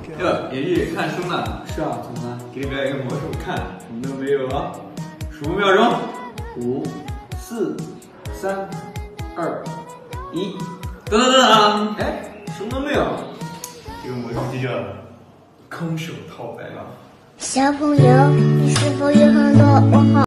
哟，也是看书呢。 是啊，怎么了？ 给你表演一个魔术，看什么都没有啊。数5秒钟 ，5、4、3、2、1， 噔噔噔噔！ 哎，什么都没有。 这个魔术就叫空手套白狼。 小朋友，你是否有很多问号？